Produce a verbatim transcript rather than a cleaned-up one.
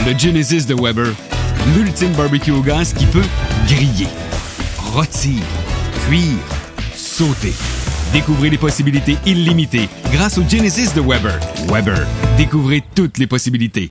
Le Genesis de Weber, l'ultime barbecue au gaz qui peut griller, rôtir, cuire, sauter. Découvrez les possibilités illimitées grâce au Genesis de Weber. Weber, découvrez toutes les possibilités.